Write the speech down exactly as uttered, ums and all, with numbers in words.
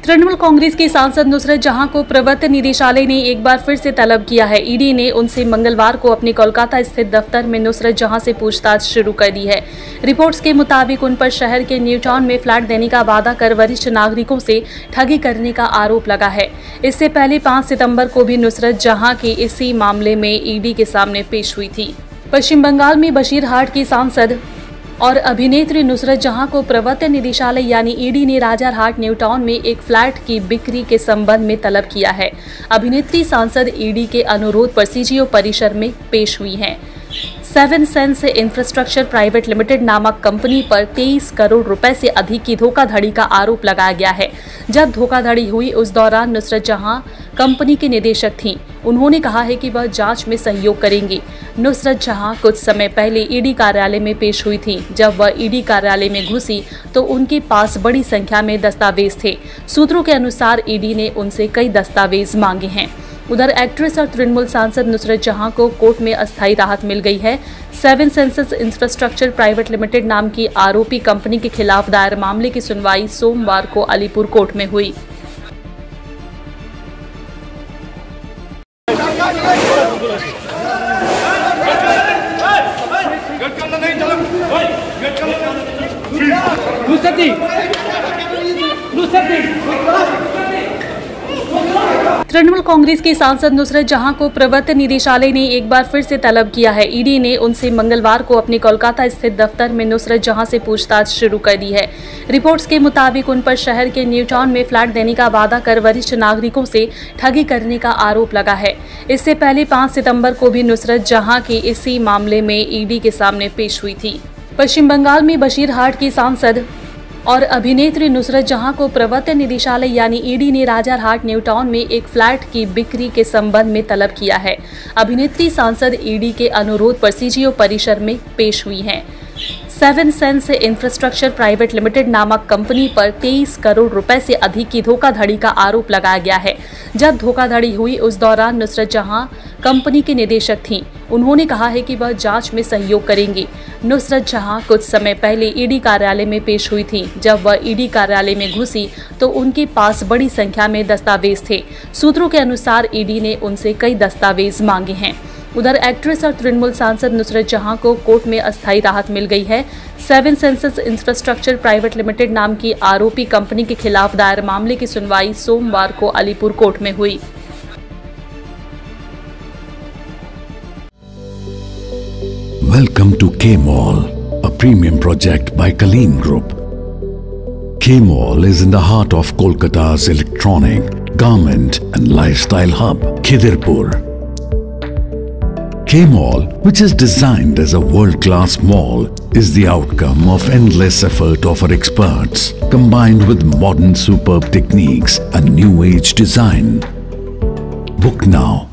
तृणमूल कांग्रेस की सांसद नुसरत जहां को प्रवर्तन निदेशालय ने एक बार फिर से तलब किया है। ईडी ने उनसे मंगलवार को अपने कोलकाता स्थित दफ्तर में नुसरत जहां से पूछताछ शुरू कर दी है। रिपोर्ट्स के मुताबिक उन पर शहर के न्यू टाउन में फ्लैट देने का वादा कर वरिष्ठ नागरिकों से ठगी करने का आरोप लगा है। इससे पहले पाँच सितम्बर को भी नुसरत जहां की इसी मामले में ईडी के सामने पेश हुई थी। पश्चिम बंगाल में बशीरहाट की सांसद और अभिनेत्री नुसरत जहां को प्रवर्तन निदेशालय यानी ईडी ने राजारहाट न्यू टाउन में एक फ्लैट की बिक्री के संबंध में तलब किया है। अभिनेत्री सांसद ईडी के अनुरोध पर सीजीओ परिसर में पेश हुई हैं। Seven sense infrastructure private limited नामक कंपनी पर तेईस करोड़ रुपए से अधिक की धोखाधड़ी का आरोप लगाया गया है। जब धोखाधड़ी हुई उस दौरान नुसरत जहां कंपनी की निदेशक थीं। उन्होंने कहा है कि वह जांच में सहयोग करेंगी। नुसरत जहां कुछ समय पहले ईडी कार्यालय में पेश हुई थी। जब वह ईडी कार्यालय में घुसी तो उनके पास बड़ी संख्या में दस्तावेज थे। सूत्रों के अनुसार ईडी ने उनसे कई दस्तावेज मांगे हैं। उधर एक्ट्रेस और तृणमूल सांसद नुसरत जहां को कोर्ट में अस्थायी राहत मिल गई है। Seven senses infrastructure private limited नाम की आरोपी कंपनी के खिलाफ दायर मामले की सुनवाई सोमवार को अलीपुर कोर्ट में हुई। तृणमूल कांग्रेस की सांसद नुसरत जहां को प्रवर्तन निदेशालय ने एक बार फिर से तलब किया है। ईडी ने उनसे मंगलवार को अपने कोलकाता स्थित दफ्तर में नुसरत जहां से पूछताछ शुरू कर दी है। रिपोर्ट्स के मुताबिक उन पर शहर के न्यू टाउन में फ्लैट देने का वादा कर वरिष्ठ नागरिकों से ठगी करने का आरोप लगा है। इससे पहले पाँच सितम्बर को भी नुसरत जहां की इसी मामले में ईडी के सामने पेश हुई थी। पश्चिम बंगाल में बशीरहाट की सांसद और अभिनेत्री नुसरत जहां को प्रवर्तन निदेशालय यानी ईडी ने राजारहाट न्यू टाउन में एक फ्लैट की बिक्री के संबंध में तलब किया है। अभिनेत्री सांसद ईडी के अनुरोध पर सीजीओ परिसर में पेश हुई हैं। Seven sense infrastructure private limited नामक कंपनी पर तेईस करोड़ रुपए से अधिक की धोखाधड़ी का आरोप लगाया गया है। जब धोखाधड़ी हुई उस दौरान नुसरत जहां कंपनी की निदेशक थीं। उन्होंने कहा है कि वह जांच में सहयोग करेंगी। नुसरत जहां कुछ समय पहले ईडी कार्यालय में पेश हुई थी। जब वह ईडी कार्यालय में घुसी तो उनके पास बड़ी संख्या में दस्तावेज थे। सूत्रों के अनुसार ईडी ने उनसे कई दस्तावेज मांगे हैं। उधर एक्ट्रेस और तृणमूल सांसद नुसरत जहां को कोर्ट में अस्थायी राहत मिल गई है। Seven senses infrastructure private limited नाम की आरोपी कंपनी के खिलाफ दायर मामले की सुनवाई सोमवार को अलीपुर कोर्ट में हुई। Welcome to K-Mall, a premium project by Kaleen Group. K-Mall is in the heart of Kolkata's electronic, garment and lifestyle hub, Khidirpur. K-Mall, which is designed as a world-class mall, is the outcome of endless effort of our experts, combined with modern superb techniques and new age design. Book now.